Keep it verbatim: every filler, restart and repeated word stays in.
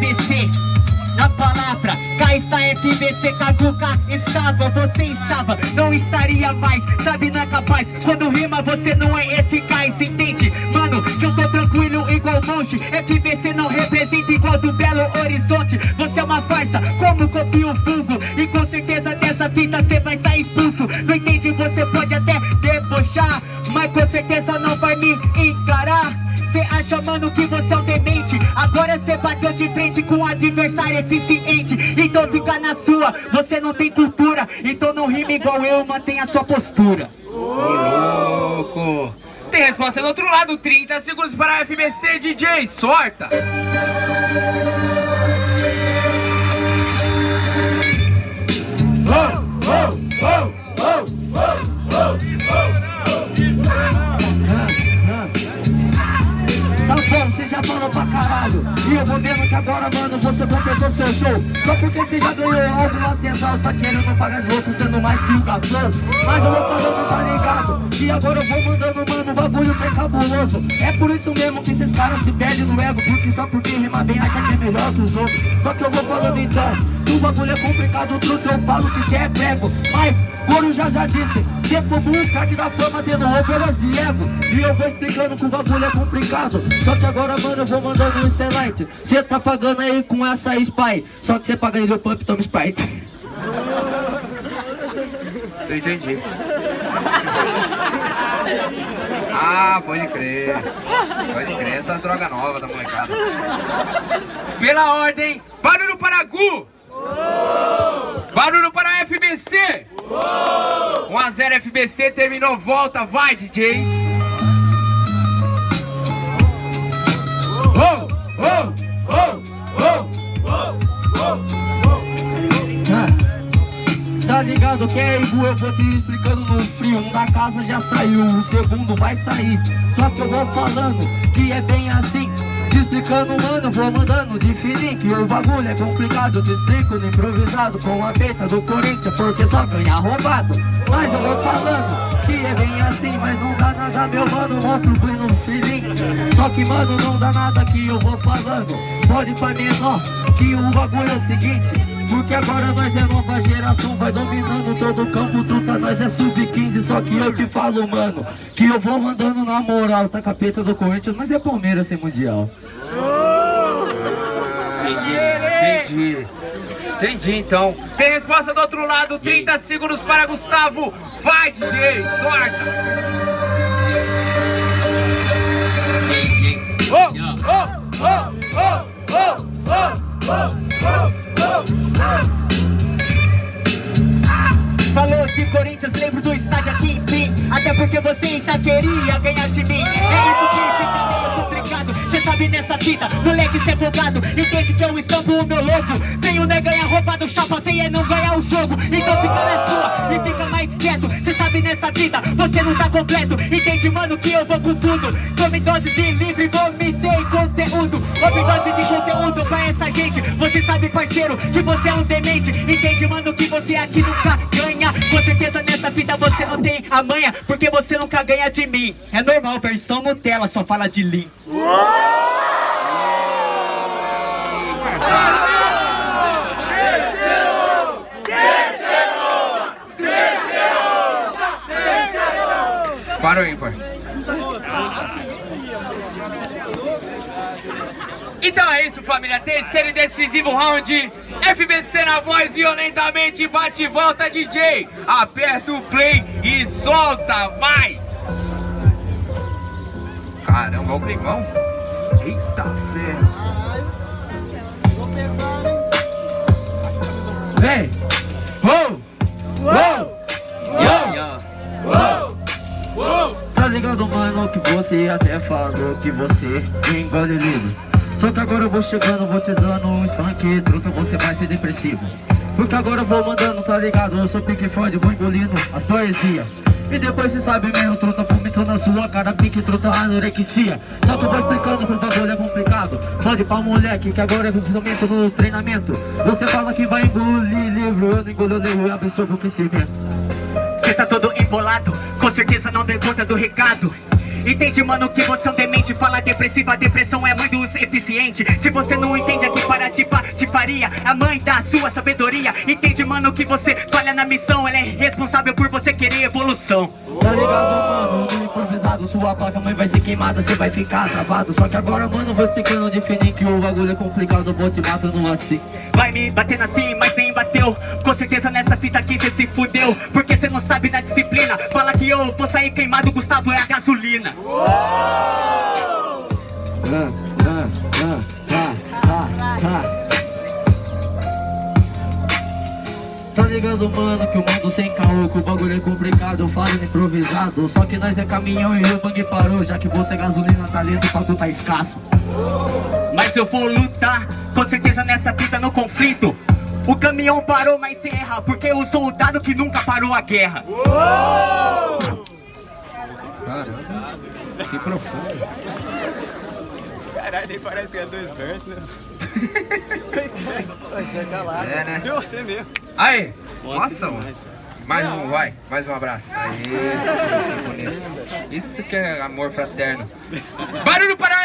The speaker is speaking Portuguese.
B C. Na palavra, cá está F B C, Caguca estava, você estava, não estaria mais, sabe, não é capaz, quando rima você não é eficaz, entende? Mano, que eu tô tranquilo igual monge, F B C não representa igual do Belo Horizonte, você é uma farsa, como copia o vulgo, e com certeza dessa fita você vai sair expulso, não entende? Você pode até debochar, mas com certeza não vai me encarar. Cê acha, mano, que você é um demente, agora cê bateu de frente com um adversário eficiente, então fica na sua, você não tem cultura, então não rima igual eu, mantenha a sua postura. Ô, louco! Tem resposta do outro lado, trinta segundos para a F B C, D J, sorta! Oh, oh, oh, oh, oh, oh, oh. Tá bom, você já falou pra caralho, e eu vou vendo que agora, mano, você completou seu show. Só porque você já ganhou algo na central, você tá querendo pagar de louco, sendo mais que o Gaflão. Mas eu vou falando, tá ligado, que agora eu vou mandando, mano, o bagulho que é cabuloso. É por isso mesmo que esses caras se perdem no ego, porque só porque rima bem acha que é melhor que os outros. Só que eu vou falando então, que o bagulho é complicado, truto, eu falo que cê é prego. Mas, Coro já já disse, cê como um craque da fama tendo óperas de ego. E eu vou explicando que o bagulho é complicado. Só que agora, mano, eu vou mandando um excelente. Cê tá pagando aí com essa Spy, só que cê paga aí o Pump Toma Sprite. Eu entendi. Ah, pode crer. Pode crer, essas drogas novas da molecada. Pela ordem, barulho para Gu. Barulho para F B C. um a zero F B C, terminou, volta, vai D J. Oh, oh, oh, oh, oh, oh, oh. Ah, tá ligado que é Igu, eu vou te explicando no frio. Um da casa já saiu, o segundo vai sair. Só que eu vou falando que é bem assim, te explicando, mano, vou mandando de fininho, que o bagulho é complicado. Te explico no improvisado com a peita do Corinthians, porque só ganha roubado. Mas eu vou falando que é bem assim, mas não dá nada, meu mano, mostra o pleno feeling. Só que, mano, não dá nada que eu vou falando. Pode pra menor, que o bagulho é o seguinte, porque agora nós é nova geração, vai dominando todo o campo, truta, nós é sub quinze. Só que eu te falo, mano, que eu vou mandando na moral, tá capeta do Corinthians, mas é Palmeiras sem mundial. Entendi. Entendi, então. Tem resposta do outro lado, trinta segundos para Gustavo. Vai, D J, sorta. Oh, oh, oh, oh, oh, oh, oh, oh. Falou de Corinthians, lembro do estádio aqui, enfim. Até porque você ainda queria ganhar de mim. É isso que fica meio complicado. Cê sabe nessa fita, moleque cê é folgado. Entende que eu estampo o meu logo. Venho né ganhar roubado, chapa feia é não ganhar o jogo. Então fica na sua e fica mais quieto. Cê sabe nessa vida, você não tá completo. Entende, mano, que eu vou com tudo. Tome dose de livre, vomitei conteúdo. Overdose de conteúdo pra essa gente. Você sabe, parceiro, que você é um demente. Entende, mano, que você aqui nunca ganha. Com certeza nessa vida você não tem a manha, porque você nunca ganha de mim. É normal, versão Nutella, só fala de Lean. Para o ímpar. Então é isso, família. Terceiro e decisivo round. F B C na voz, violentamente. Bate e volta, D J. Aperta o play e solta. Vai. Caramba, o climão. Eita ferro. Vem! Uou! Uou! Yo, Uou! Uou! Tá ligado, mano, que você até falou que você engole livre. Só que agora eu vou chegando, vou te dando um estanque, truta, você vai ser depressivo. Porque agora eu vou mandando, tá ligado? Eu sou pique fode, vou engolindo as poesias. E depois cê sabe mesmo, truta, vomitando na sua cara, pique, truta, anorexia. Só que eu vou explicando que o bagulho é complicado. Pode pra moleque, que agora é funcionamento no treinamento. Você fala que vai engolir livro, eu não engolo livro, eu absorvo o crescimento. Cê tá todo embolado, com certeza não deu conta do recado. Entende, mano, que você é um demente. Fala depressiva, a depressão é a mãe dos eficientes. Se você não entende aqui para te patifaria, a mãe da sua sabedoria. Entende, mano, que você falha na missão. Ela é responsável por você querer evolução. Tá ligado, mano, no improvisado, sua placa mãe vai ser queimada, cê vai ficar travado. Só que agora, mano, vou explicando definir que o bagulho é complicado, vou te matando assim. Vai me batendo assim, mas nem bateu. Com certeza nessa fita aqui cê se fudeu, porque cê não sabe da disciplina. Fala que eu vou sair queimado, Gustavo é a gasolina. Ah, ah, ah, ah, ah, ah. Tá ligado, mano, que o mundo sem caô, que o bagulho é complicado, eu falo improvisado. Só que nós é caminhão e o bang parou, já que você é gasolina, talento pra tu tá escasso. Mas eu vou lutar, com certeza nessa fita no conflito. O caminhão parou, mas cê erra, porque o soldado que nunca parou a guerra. Caramba, que profundo. Caralho, nem parece que é dois versos, né? É, né? Deu você mesmo. Aí, nossa, mano. Mais um, vai, mais um abraço. Isso, que bonito. Isso que é amor fraterno. Barulho para